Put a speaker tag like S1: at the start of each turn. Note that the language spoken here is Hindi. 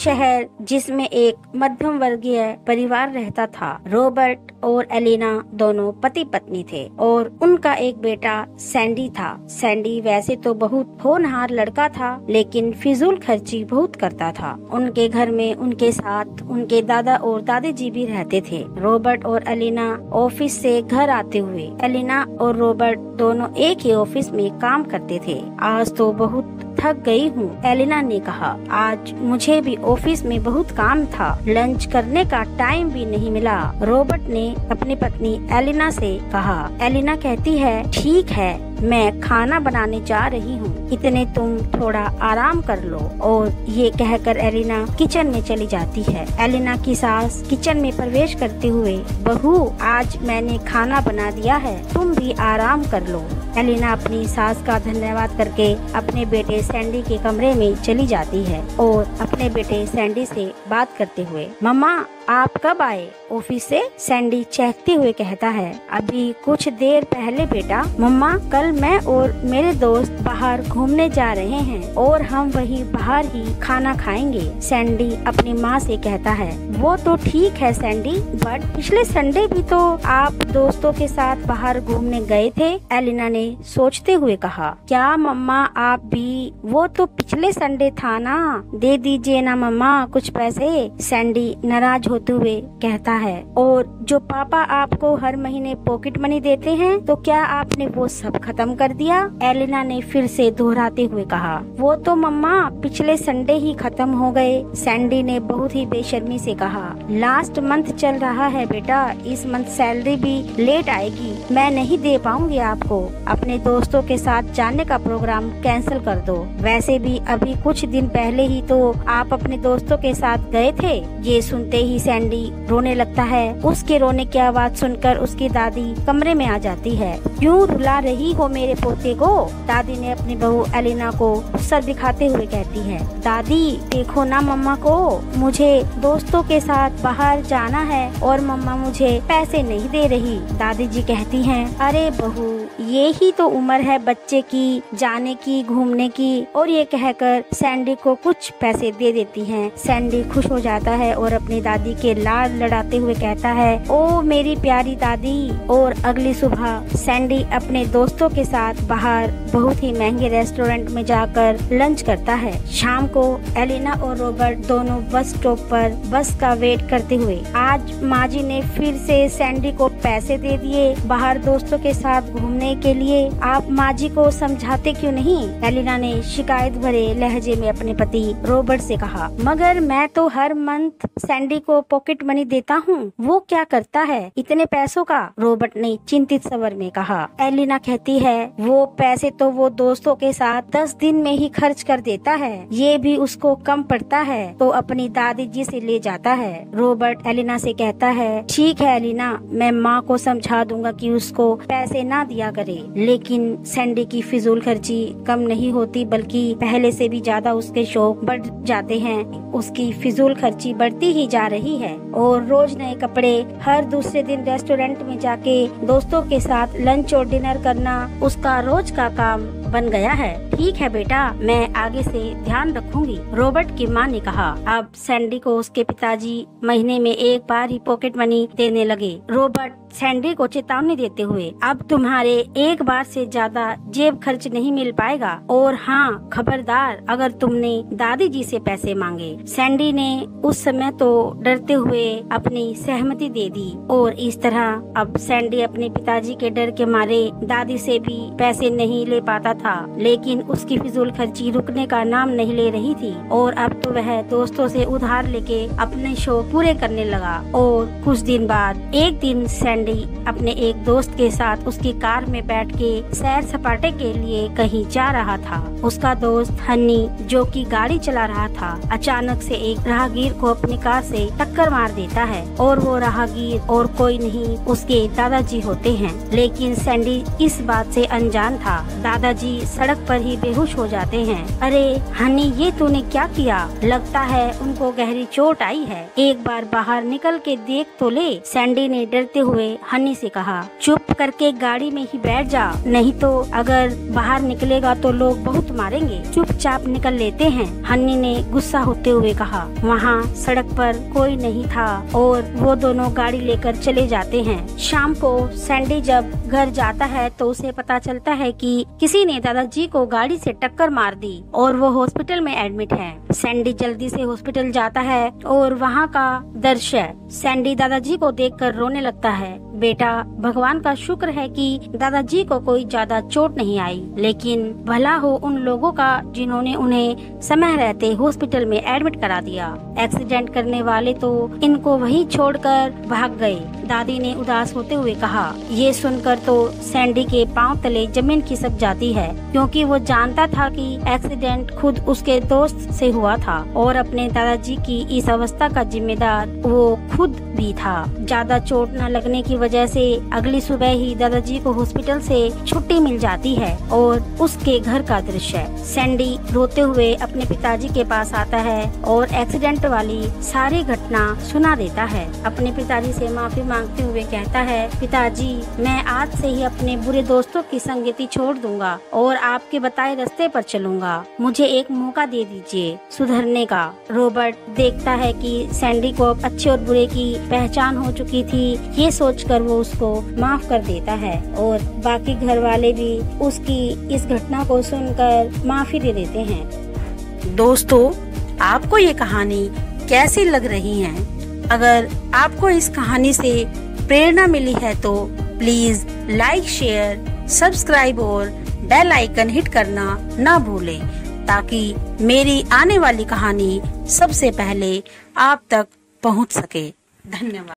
S1: शहर जिसमें एक मध्यम वर्गीय परिवार रहता था। रॉबर्ट और एलिना दोनों पति पत्नी थे और उनका एक बेटा सैंडी था। सैंडी वैसे तो बहुत होनहार लड़का था, लेकिन फिजूल खर्ची बहुत करता था। उनके घर में उनके साथ उनके दादा और दादी जी भी रहते थे। रॉबर्ट और एलिना ऑफिस से घर आते हुए एलिना और रॉबर्ट दोनों एक ही ऑफिस में काम करते थे। आज तो बहुत थक गई हूँ, एलिना ने कहा। आज मुझे भी ऑफिस में बहुत काम था, लंच करने का टाइम भी नहीं मिला। रॉबर्ट ने अपनी पत्नी एलिना से कहा। एलिना कहती है, ठीक है, मैं खाना बनाने जा रही हूँ, इतने तुम थोड़ा आराम कर लो। और ये कहकर एलिना किचन में चली जाती है। एलिना की सास किचन में प्रवेश करते हुए, बहू, आज मैंने खाना बना दिया है, तुम भी आराम कर लो। एलिना अपनी सास का धन्यवाद करके अपने बेटे सैंडी के कमरे में चली जाती है और अपने बेटे सैंडी से बात करते हुए, मम्मा आप कब आए ऑफिस से? सैंडी चहकते हुए कहता है, अभी कुछ देर पहले बेटा। मम्मा, कल मैं और मेरे दोस्त बाहर घूमने जा रहे हैं और हम वहीं बाहर ही खाना खाएंगे। सैंडी अपनी माँ से कहता है, वो तो ठीक है सैंडी, बट पिछले संडे भी तो आप दोस्तों के साथ बाहर घूमने गए थे। एलिना ने सोचते हुए कहा, क्या मम्मा आप भी? वो तो पिछले संडे था ना, दे दीजिए ना मम्मा कुछ पैसे। सैंडी नाराज होते हुए कहता है, और जो पापा आपको हर महीने पॉकेट मनी देते हैं, तो क्या आपने वो सब खत्म कर दिया? एलिना ने फिर से दोहराते हुए कहा, वो तो मम्मा पिछले संडे ही खत्म हो गए। सैंडी ने बहुत ही बेशर्मी से कहा, लास्ट मंथ चल रहा है बेटा, इस मंथ सैलरी भी लेट आएगी, मैं नहीं दे पाऊंगी आपको। अपने दोस्तों के साथ जाने का प्रोग्राम कैंसिल कर दो। वैसे भी अभी कुछ दिन पहले ही तो आप अपने दोस्तों के साथ गए थे। ये सुनते ही सैंडी रोने लगता है। उसके रोने की आवाज सुनकर उसकी दादी कमरे में आ जाती है। क्यों रुला रही हो मेरे पोते को? दादी ने अपनी बहू एलिना को सर दिखाते हुए कहती है, दादी देखो ना मम्मा को, मुझे दोस्तों के साथ बाहर जाना है और मम्मा मुझे पैसे नहीं दे रही। दादी जी कहती हैं, अरे बहू, ये ही तो उम्र है बच्चे की, जाने की, घूमने की। और ये कहकर सैंडी को कुछ पैसे दे देती हैं। सैंडी खुश हो जाता है और अपनी दादी के लाड लड़ाते हुए कहता है, ओ मेरी प्यारी दादी। और अगली सुबह सैंडी अपने दोस्तों के साथ बाहर बहुत ही महंगे रेस्टोरेंट में जाकर लंच करता है। शाम को एलिना और रॉबर्ट दोनों बस स्टॉप पर बस का वेट करते हुए, आज माँ जी ने फिर से सैंडी को पैसे दे दिए बाहर दोस्तों के साथ घूमने के लिए, आप माँ जी को समझाते क्यों नहीं? एलिना ने शिकायत भरे लहजे में अपने पति रॉबर्ट से कहा, मगर मैं तो हर मंथ सैंडी को पॉकेट मनी देता हूँ, वो क्या करता है इतने पैसों का? रॉबर्ट ने चिंतित स्वर में कहा। एलिना कहती है, वो पैसे तो वो दोस्तों के साथ 10 दिन में ही खर्च कर देता है, ये भी उसको कम पड़ता है तो अपनी दादी जी से ले जाता है। रॉबर्ट एलिना से कहता है, ठीक है एलिना, मैं माँ को समझा दूंगा कि उसको पैसे ना दिया करे। लेकिन सैंडी की फिजूल खर्ची कम नहीं होती, बल्कि पहले से भी ज्यादा उसके शौक बढ़ जाते हैं। उसकी फिजूल खर्ची बढ़ती ही जा रही है और रोज नए कपड़े, हर दूसरे दिन रेस्टोरेंट में जाके दोस्तों के साथ लंच और डिनर करना उसका रोज का काम बन गया है। ठीक है बेटा, मैं आगे से ध्यान रखूंगी, रॉबर्ट की माँ ने कहा। अब सैंडी को उसके पिताजी महीने में एक बार ही पॉकेट मनी देने लगे। रॉबर्ट सैंडी को चेतावनी देते हुए, अब तुम्हारे एक बार से ज्यादा जेब खर्च नहीं मिल पाएगा, और हाँ खबरदार अगर तुमने दादी जी से पैसे मांगे। सैंडी ने उस समय तो डरते हुए अपनी सहमति दे दी और इस तरह अब सैंडी अपने पिताजी के डर के मारे दादी से भी पैसे नहीं ले पाता था। लेकिन उसकी फिजूल खर्ची रुकने का नाम नहीं ले रही थी और अब तो वह दोस्तों से उधार लेके अपने शौक पूरे करने लगा। और कुछ दिन बाद एक दिन सैंडी अपने एक दोस्त के साथ उसकी कार में बैठ के सैर सपाटे के लिए कहीं जा रहा था। उसका दोस्त हनी, जो कि गाड़ी चला रहा था, अचानक से एक राहगीर को अपनी कार से टक्कर मार देता है और वो राहगीर और कोई नहीं उसके दादाजी होते हैं। लेकिन सैंडी इस बात से अनजान था। दादाजी दादाजी सड़क पर ही बेहोश हो जाते हैं। अरे हनी, ये तूने क्या किया? लगता है उनको गहरी चोट आई है। एक बार बाहर निकल के देख तो ले। सैंडी ने डरते हुए हनी से कहा। चुप करके गाड़ी में ही बैठ जा, नहीं तो अगर बाहर निकलेगा तो लोग बहुत मारेंगे। चुपचाप निकल लेते हैं, हनी ने गुस्सा होते हुए कहा। वहाँ सड़क पर कोई नहीं था और वो दोनों गाड़ी लेकर चले जाते हैं। शाम को सैंडी जब घर जाता है तो उसे पता चलता है कि किसी ने दादाजी को गाड़ी से टक्कर मार दी और वो हॉस्पिटल में एडमिट है। सैंडी जल्दी से हॉस्पिटल जाता है और वहाँ का दृश्य सैंडी दादाजी को देखकर रोने लगता है। बेटा, भगवान का शुक्र है कि दादाजी को कोई ज्यादा चोट नहीं आई, लेकिन भला हो उन लोगों का जिन्होंने उन्हें समय रहते हॉस्पिटल में एडमिट करा दिया। एक्सीडेंट करने वाले तो इनको वहीं छोड़कर भाग गए, दादी ने उदास होते हुए कहा। ये सुनकर तो सैंडी के पांव तले जमीन खिसक जाती है, क्योंकि वो जानता था कि एक्सीडेंट खुद उसके दोस्त से हुआ था और अपने दादाजी की इस अवस्था का जिम्मेदार वो खुद भी था। ज्यादा चोट न लगने की वजह से अगली सुबह ही दादाजी को हॉस्पिटल से छुट्टी मिल जाती है और उसके घर का दृश्य सैंडी रोते हुए अपने पिताजी के पास आता है और एक्सीडेंट वाली सारी घटना सुना देता है। अपने पिताजी से माफी मांगते हुए कहता है, पिताजी, मैं आज से ही अपने बुरे दोस्तों की संगति छोड़ दूंगा और आपके बताए रास्ते पर चलूंगा। मुझे एक मौका दे दीजिए सुधरने का। रॉबर्ट देखता है कि सैंडी को अब अच्छे और बुरे की पहचान हो चुकी थी। ये सोचकर वो उसको माफ कर देता है और बाकी घर वाले भी उसकी इस घटना को सुनकर माफी दे देते हैं।
S2: दोस्तों, आपको ये कहानी कैसी लग रही है? अगर आपको इस कहानी से प्रेरणा मिली है तो प्लीज लाइक, शेयर, सब्सक्राइब और बेल आइकन हिट करना ना भूलें, ताकि मेरी आने वाली कहानी सबसे पहले आप तक पहुंच सके। धन्यवाद।